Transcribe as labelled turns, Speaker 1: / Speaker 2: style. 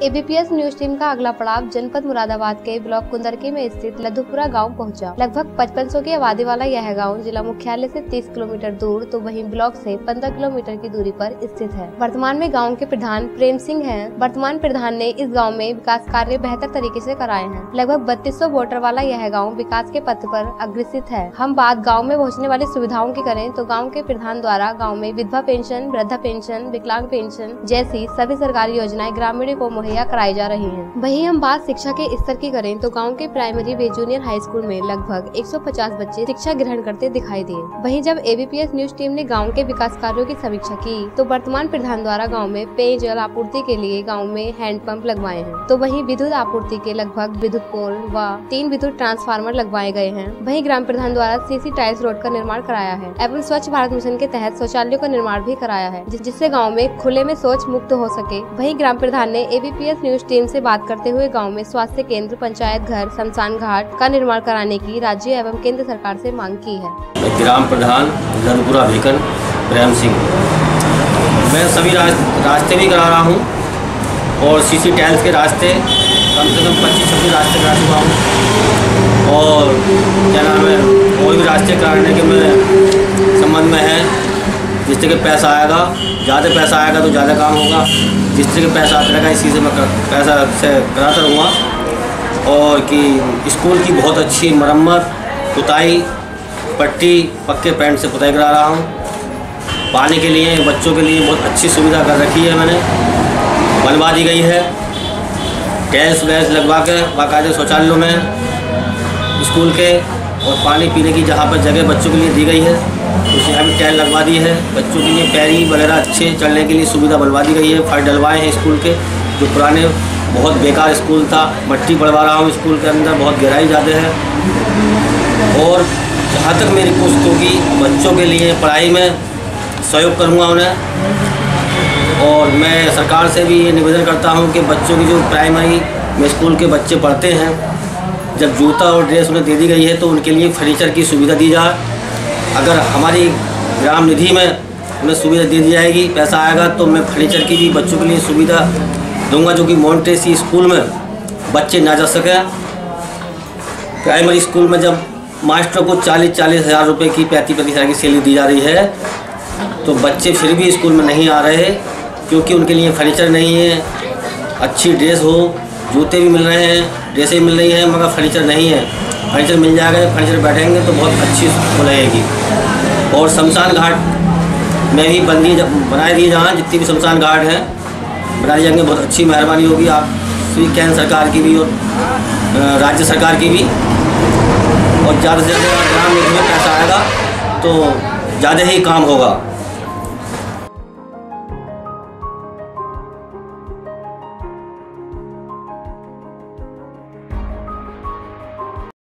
Speaker 1: ABPS news team का अगला पड़ाव जनपद मुरादाबाद के ब्लॉक कुंदरकी में स्थित लद्दूपुरा गांव पहुंचा। लगभग 5500 की आबादी वाला यह गांव जिला मुख्यालय से 30 किलोमीटर दूर तो वहीं ब्लॉक से 15 किलोमीटर की दूरी पर स्थित है। वर्तमान में गांव के प्रधान प्रेम सिंह हैं। वर्तमान प्रधान ने इस गाँव में विकास कार्य बेहतर तरीके से कराए हैं। लगभग 3200 वोटर वाला यह गाँव विकास के पथ पर अग्रसित है। हम बात गाँव में पहुँचने वाली सुविधाओं की करें तो गाँव के प्रधान द्वारा गाँव में विधवा पेंशन, वृद्धा पेंशन, विकलांग पेंशन जैसी सभी सरकारी योजनाएं ग्रामीणों को मुहैया कराई जा रही हैं। वहीं हम बात शिक्षा के स्तर की करें तो गांव के प्राइमरी व जूनियर हाई स्कूल में लगभग 150 बच्चे शिक्षा ग्रहण करते दिखाई दिए। वहीं जब एबीपीएस न्यूज टीम ने गांव के विकास कार्यों की समीक्षा की तो वर्तमान प्रधान द्वारा गांव में पेयजल आपूर्ति के लिए गांव में हैंडपंप लगवाए हैं। तो वहीं विद्युत आपूर्ति के लगभग विद्युत पोल व 3 विद्युत ट्रांसफार्मर लगवाए गए हैं। वहीं ग्राम प्रधान द्वारा सीसी टाइल्स रोड का निर्माण कराया है एवं स्वच्छ भारत मिशन के तहत शौचालयों का निर्माण भी कराया है, जिससे गाँव में खुले में शौच मुक्त हो सके। वहीं ग्राम प्रधान ने एबीपीएस न्यूज टीम से बात करते हुए गांव में स्वास्थ्य केंद्र, पंचायत घर, शमशान घाट का निर्माण कराने की राज्य एवं केंद्र सरकार से मांग की है।
Speaker 2: ग्राम प्रधान लद्दूपुरा भिकन प्रेम सिंह। मैं सभी रास्ते भी करा रहा हूँ और सीसी टाइल्स के रास्ते कम से कम 25-26 रास्ते करा चुका हूँ और क्या नाम है और भी रास्ते कराने के मेरे संबंध में है। जिस तरह के पैसा आएगा, ज़्यादा पैसा आएगा तो ज़्यादा काम होगा। जिस तरह के पैसा आता रहेगा इसी से मैं पैसा से कराता रहूँगा। और कि स्कूल की बहुत अच्छी मरम्मत, पुताई, पट्टी, पक्के पेंट से पुताई करा रहा हूँ। पानी के लिए बच्चों के लिए बहुत अच्छी सुविधा कर रखी है, मैंने बनवा दी गई है। गैस वैस लगवा के बाकायदे शौचालयों में स्कूल के और पानी पीने की जहाँ पर जगह बच्चों के लिए दी गई है उसे अभी टाइल लगवा दी है। बच्चों के लिए पैरी वगैरह अच्छे चलने के लिए सुविधा बनवा दी गई है। फर्श डलवाए हैं स्कूल के, जो पुराने बहुत बेकार स्कूल था, मट्टी पड़वा रहा हूँ स्कूल के अंदर, बहुत गहराई ज़्यादा है। और जहाँ तक मेरी कोशिश होगी बच्चों के लिए पढ़ाई में सहयोग करूँगा उन्हें। और मैं सरकार से भी ये निवेदन करता हूँ कि बच्चों की जो प्राइमरी में स्कूल के बच्चे पढ़ते हैं, जब जूता और ड्रेस उन्हें दे दी गई है तो उनके लिए फर्नीचर की सुविधा दी जाए। अगर हमारी ग्राम निधि में उन्हें सुविधा दे दी जाएगी, पैसा आएगा तो मैं फर्नीचर की भी बच्चों के लिए सुविधा दूंगा, जो कि मोन्टेसरी स्कूल में बच्चे ना जा सकें। प्राइमरी स्कूल में जब मास्टर को 40-40 हज़ार रुपये की 35-35 हज़ार की सैलरी दी जा रही है तो बच्चे फिर भी स्कूल में नहीं आ रहे क्योंकि उनके लिए फर्नीचर नहीं है। अच्छी ड्रेस हो, जूते भी मिल रहे हैं, ड्रेसें मिल रही हैं, मगर फर्नीचर नहीं है। फर्नीचर मिल जाएगा, फर्नीचर बैठेंगे तो बहुत अच्छी स्कूल रहेगी। और शमशान घाट में भी बनाए दिए जहाँ जितनी भी शमशान घाट हैं बना दिए जाएंगे, बहुत अच्छी मेहरबानी होगी आप केंद्र सरकार की भी और राज्य सरकार की भी। और ज़्यादा से ज़्यादा ग्राम निधि में पैसा आएगा तो ज़्यादा ही काम होगा।